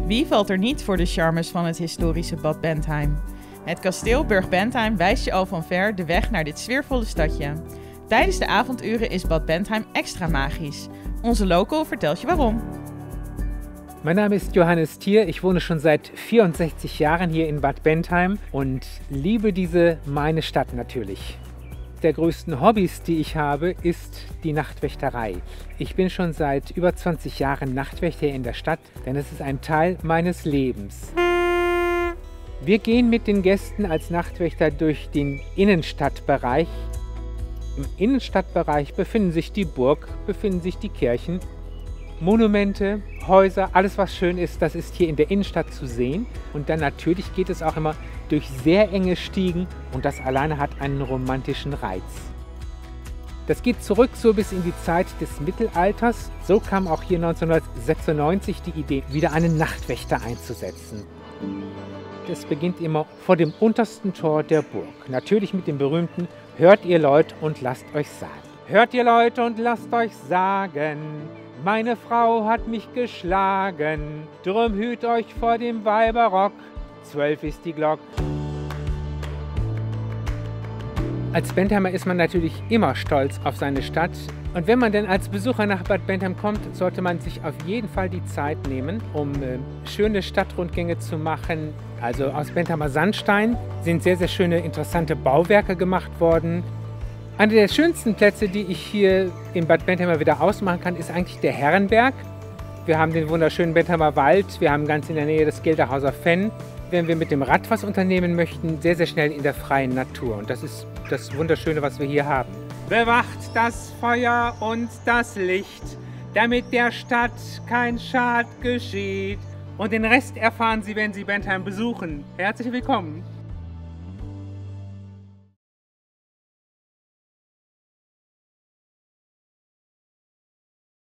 Wie valt er niet voor de charmes van het historische Bad Bentheim? Het kasteel Burg Bentheim wijst je al van ver de weg naar dit sfeervolle stadje. Tijdens de avonduren is Bad Bentheim extra magisch. Onze local vertelt je waarom. Mein Name ist Johannes Thier. Ich wohne schon seit 64 Jahren hier in Bad Bentheim und liebe diese meine Stadt natürlich. Der größten Hobbys, die ich habe, ist die Nachtwächterei. Ich bin schon seit über 20 Jahren Nachtwächter in der Stadt, denn es ist ein Teil meines Lebens. Wir gehen mit den Gästen als Nachtwächter durch den Innenstadtbereich. Im Innenstadtbereich befinden sich die Burg, befinden sich die Kirchen, Monumente, Häuser, alles was schön ist, das ist hier in der Innenstadt zu sehen. Und dann natürlich geht es auch immer durch sehr enge Stiegen und das alleine hat einen romantischen Reiz. Das geht zurück so bis in die Zeit des Mittelalters. So kam auch hier 1996 die Idee, wieder einen Nachtwächter einzusetzen. Das beginnt immer vor dem untersten Tor der Burg. Natürlich mit dem berühmten "Hört ihr Leute und lasst euch sagen". Hört ihr Leute und lasst euch sagen, meine Frau hat mich geschlagen, drum hüt euch vor dem Weiberrock, 12 ist die Glock. Als Bentheimer ist man natürlich immer stolz auf seine Stadt. Und wenn man denn als Besucher nach Bad Bentheim kommt, sollte man sich auf jeden Fall die Zeit nehmen, um schöne Stadtrundgänge zu machen. Also aus Bentheimer Sandstein sind sehr, sehr schöne, interessante Bauwerke gemacht worden. Einer der schönsten Plätze, die ich hier in Bad Bentheim wieder ausmachen kann, ist eigentlich der Herrenberg. Wir haben den wunderschönen Bentheimer Wald, wir haben ganz in der Nähe das Gelderhauser Fenn. Wenn wir mit dem Rad was unternehmen möchten, sehr, sehr schnell in der freien Natur. Und das ist das Wunderschöne, was wir hier haben. Bewacht das Feuer und das Licht, damit der Stadt kein Schad geschieht. Und den Rest erfahren Sie, wenn Sie Bentheim besuchen. Herzlich willkommen!